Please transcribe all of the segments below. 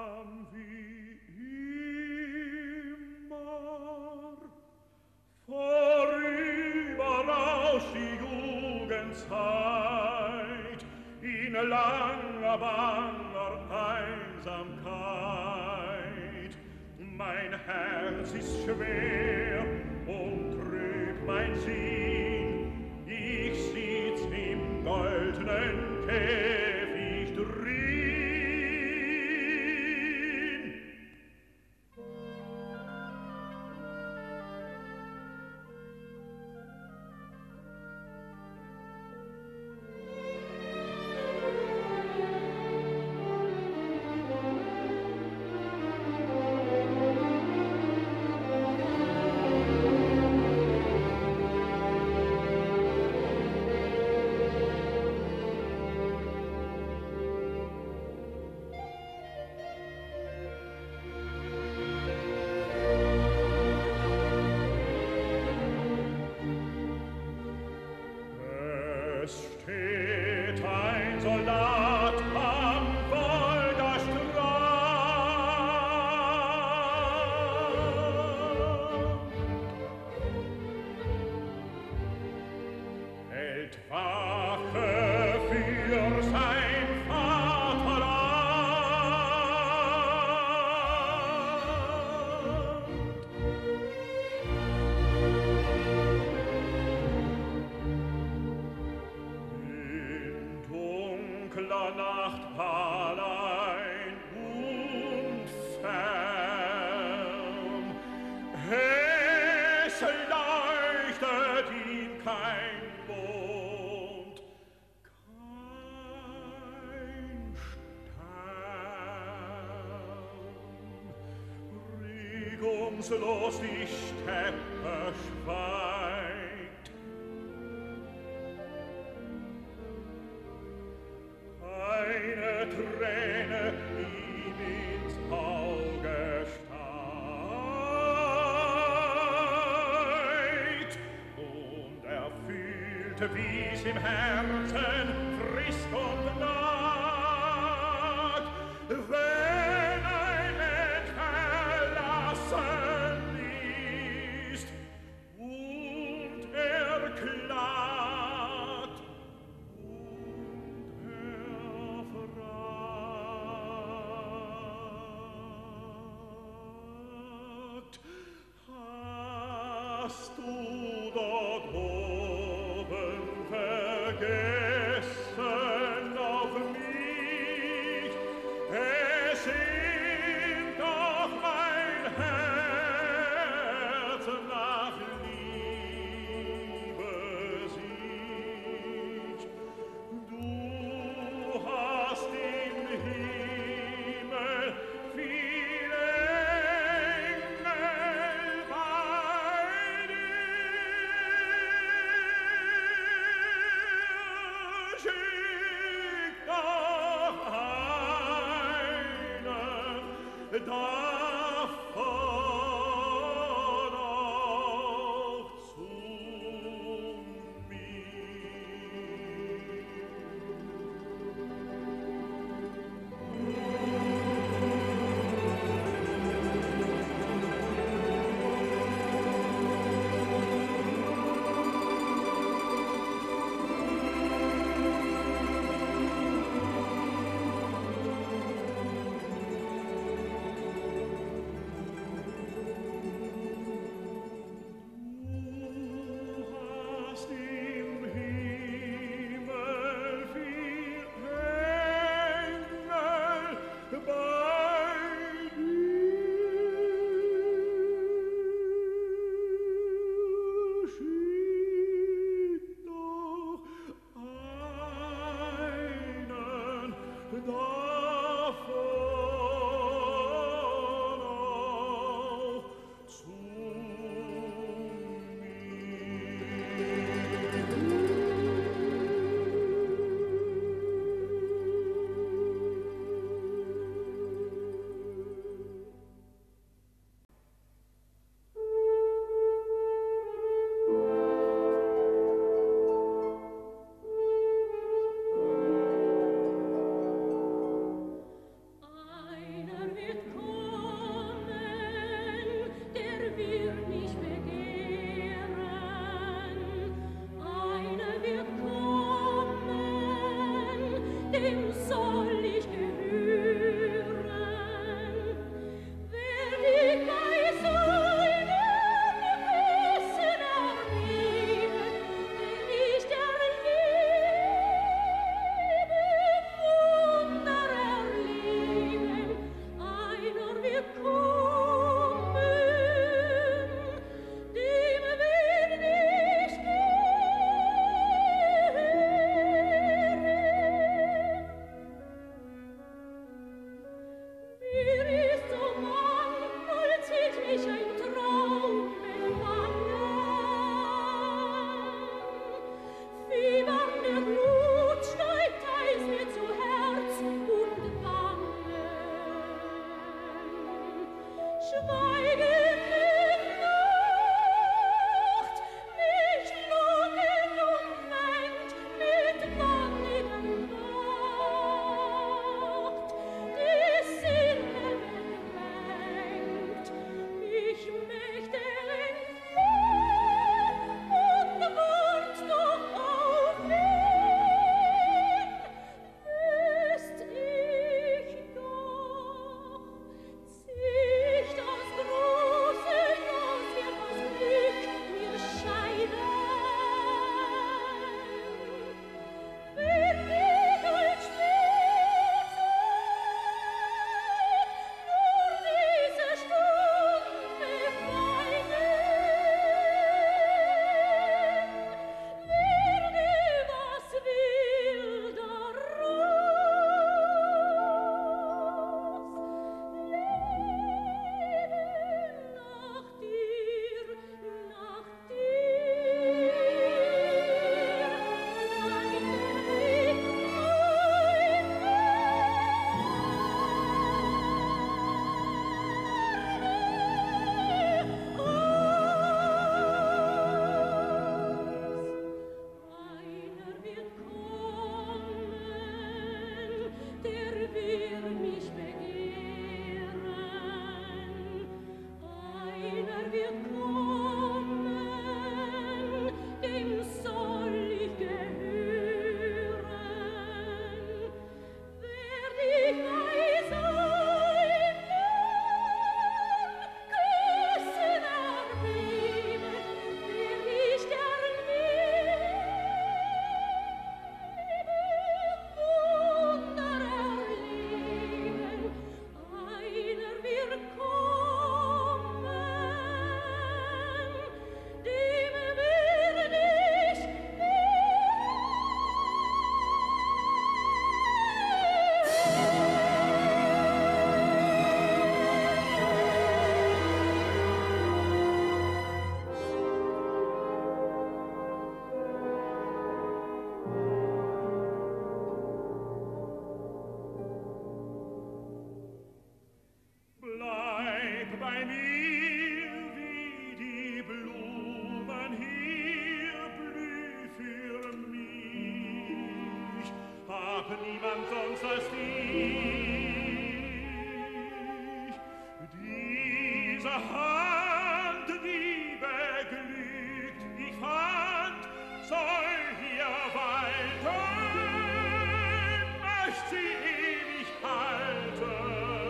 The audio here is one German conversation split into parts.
wie immer. Vorüber rauscht die Jugendzeit in langer, banger Einsamkeit. Mein Herz ist schwer und trüb mein Sinn. Ich sitz im goldenen Käfig drin. Los die Steppe schweigt. Eine Träne ihm ins Auge steigt, und fühlte, wie's im Herzen frisst und nagt. Wenn ein Mensch verlassen ist und klagt und fragt, hast du dort oben vergessen auf mich? Es singt doch mein Herz nach Liebe sich. Du hast im Himmel viele Engel bei dir. Schick doch einen davon auch zu mir. niemand sonst als dich. Diese Hand, die beglückt, ich fand, soll hier walten, möcht sie ewig halten.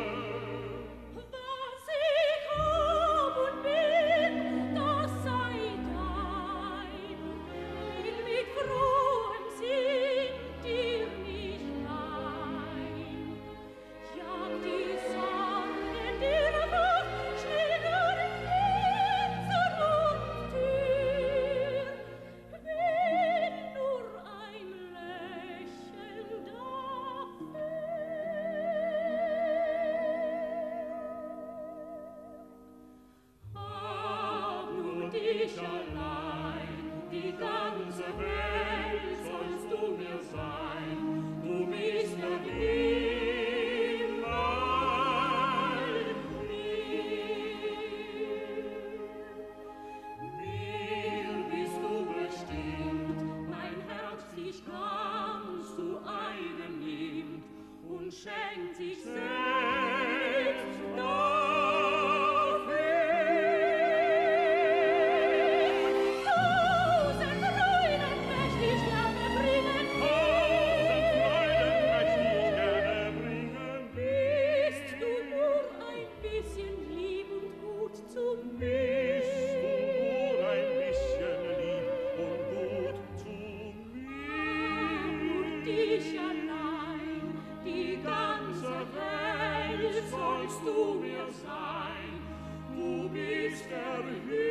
Was ich hab und bin, das sei dein, will mit frohem Sinn dir nicht leid. Jag die Sonne dir nach, schläger Fenster und Tür, wenn nur ein Lächeln dafür. Hab nur dich allein, die ganze Welt sollst du mir sein, du bist mir Himmel, mir bist du bestimmt, mein Herz dich ganz zu eigen nimmt und schenkt sich selbst dafür. Tausend Freuden möcht ich gerne bringen, bist du nur ein bisschen lieb und gut zu mir. Nur dich allein, die ganze Welt sollst du mir sein, du bist der Himmel.